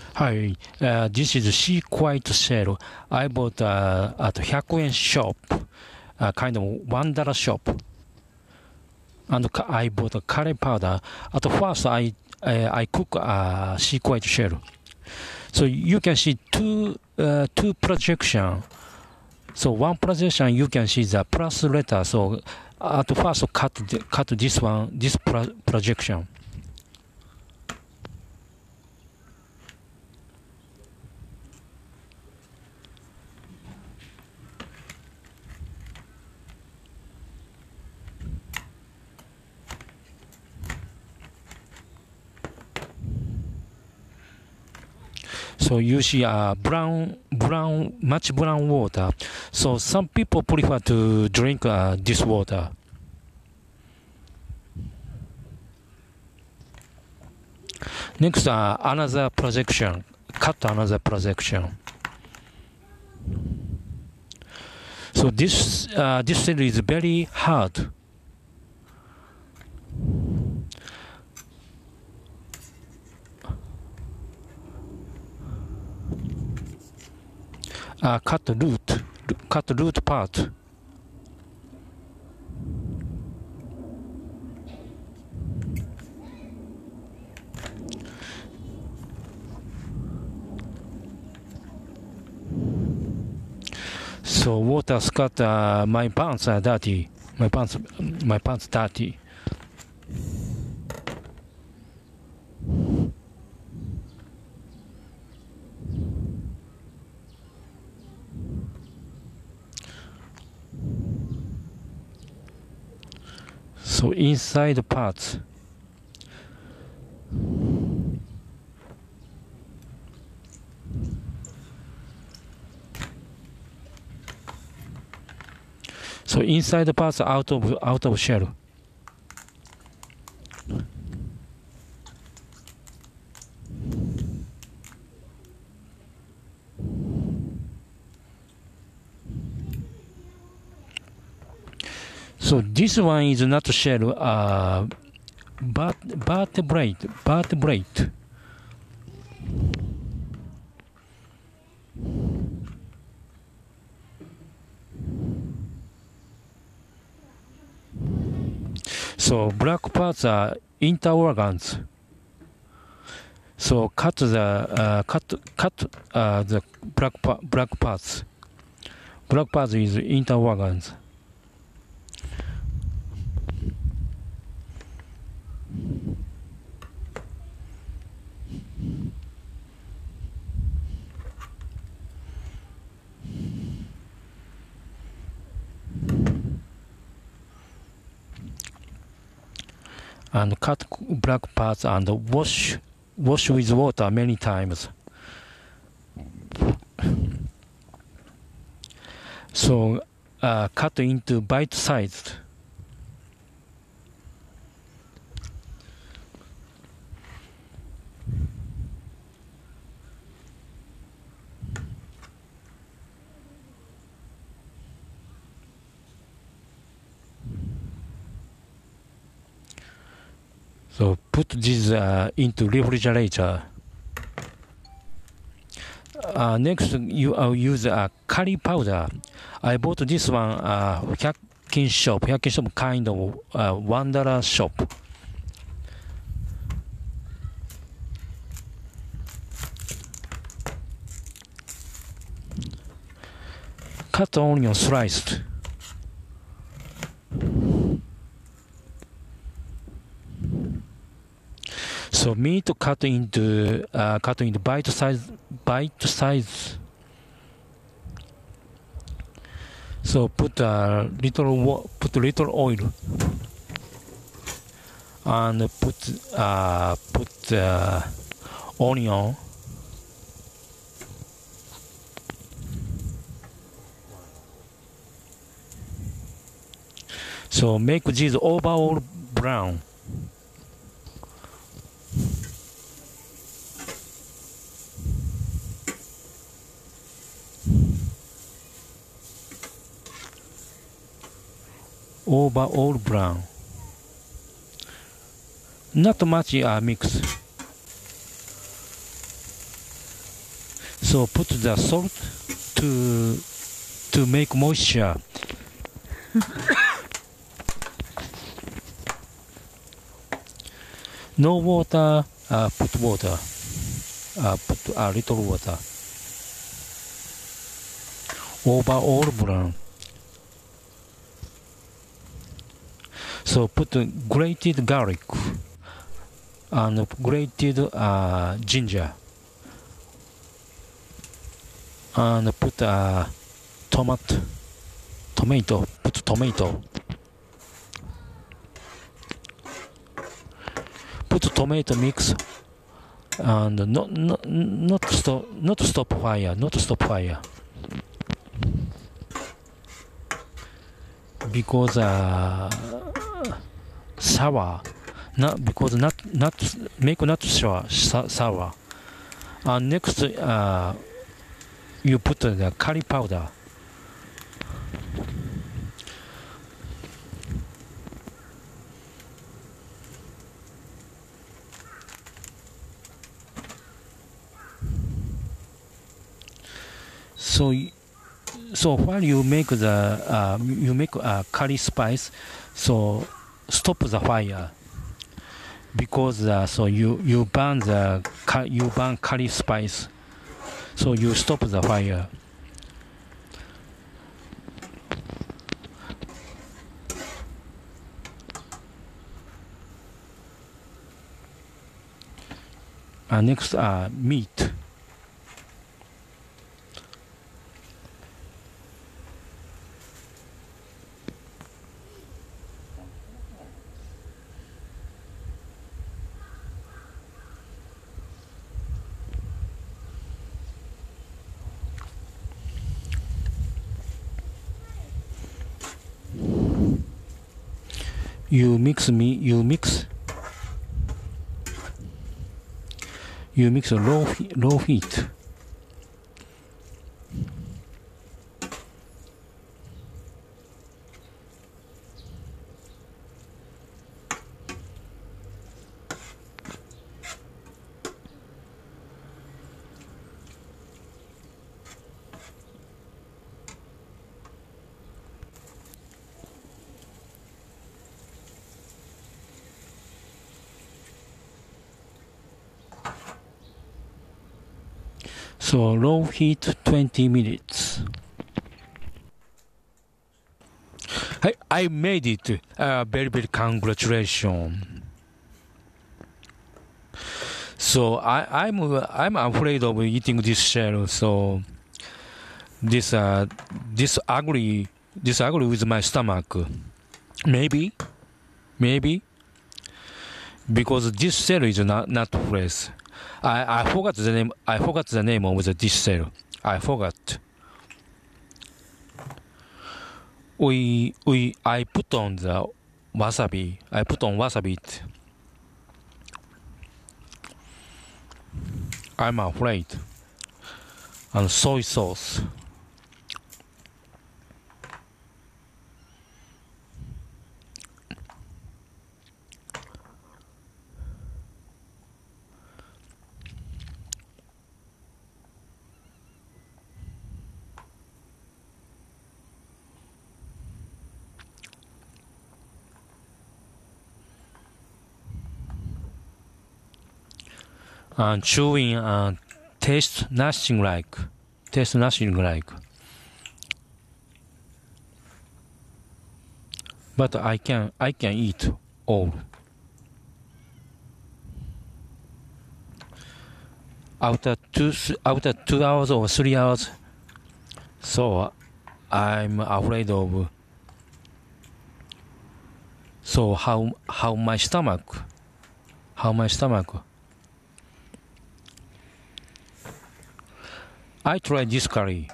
Hi, this is Sea Quiet Shell. I bought at 100 yen shop, kind of $1 shop. And I bought a curry powder. At first, I cook sea quiet shell. So you can see two projection. So one projection you can see the plus letter. So at first cut this one, this projection. So you see much brown water. So some people prefer to drink this water. Next, another projection. Cut another projection. So this cell is very hard. Cut root part. So water scatter. My pants are dirty. My pants dirty. So inside parts. So inside the parts out of shell. So this one is not shell, vertebrate. So black parts are interorgans. So cut the black parts. Black parts is interorgans. And cut black parts and wash with water many times. So cut into bite-sized. So put this into refrigerator. Next, you use curry powder. I bought this one 100 均shop kind of $1 shop. Cut onion sliced. So meat cut into bite size. So put little oil and put onion. So make this overall brown. Overall brown. Not much mix. So put the salt to make moisture. No water, put water. Put a little water. Over all brown. So put grated garlic and grated ginger. And put tomato. Put tomato. Put tomato mix and not stop fire. Not stop fire. Because sour. Not because not make not sour. And next you put the curry powder. So while you make curry spice, so stop the fire because so you burn curry spice, so you stop the fire. Next meat. You mix low heat. So low heat 20 minutes. I made it. Very congratulations. So I'm afraid of eating this shell. So this ugly with my stomach. Maybe because this shell is not fresh. I forgot the name. I forgot the name of the dish cell. I forgot. I put on the wasabi. I put on wasabi. I'm afraid. And soy sauce. And chewing and taste nothing like. But I can eat all. After 2 hours or 3 hours, so I'm afraid of. So how my stomach? I tried this curry.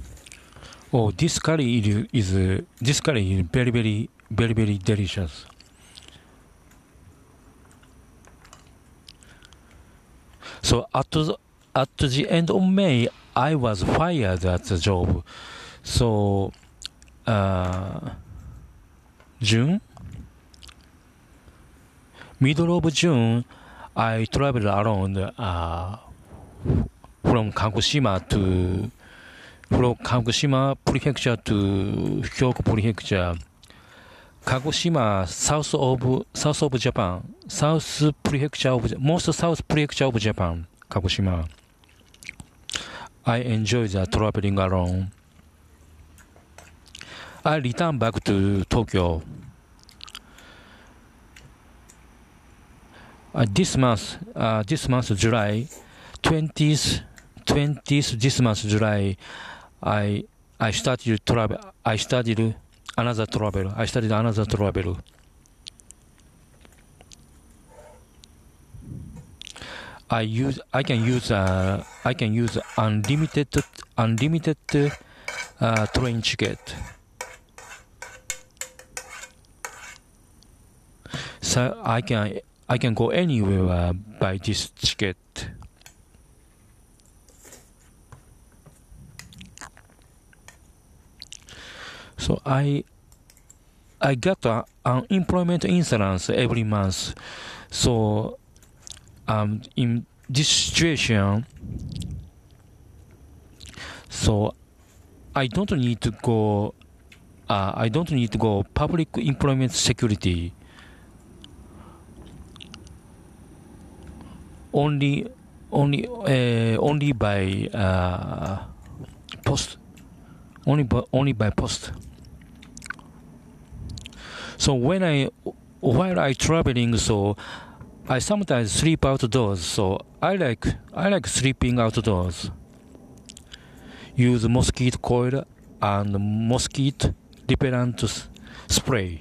Oh, this curry is very delicious. So at the end of May, I was fired at the job. So June, middle of June, I traveled around from Kagoshima Prefecture to Hyogo Prefecture. Kagoshima, south of Japan, most south prefecture of Japan, Kagoshima. I enjoy the traveling alone. I returned back to Tokyo. This month, July 20th, this month, July, I started travel. I started another travel. I can use unlimited train ticket. So I can go anywhere by this ticket. So I got an unemployment insurance every month. So in this situation, so I don't need to go public employment security. Only by post. Only by post. So while I traveling, so I sometimes sleep outdoors. So I like sleeping outdoors. Use mosquito coil and mosquito repellent spray.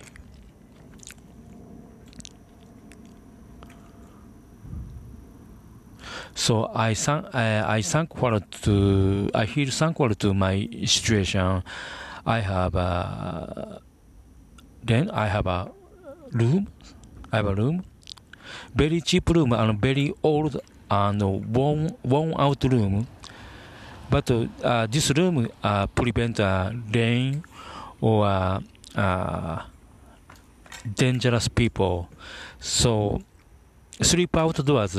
So I feel thankful to my situation. I have a room. Very cheap room and very old and worn out room. But this room prevent rain or dangerous people. So sleep outdoors.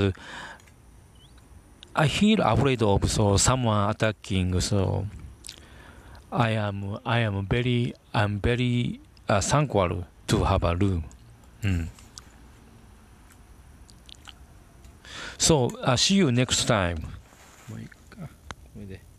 I feel afraid of someone attacking. So I'm very thankful to have a room. So see you next time.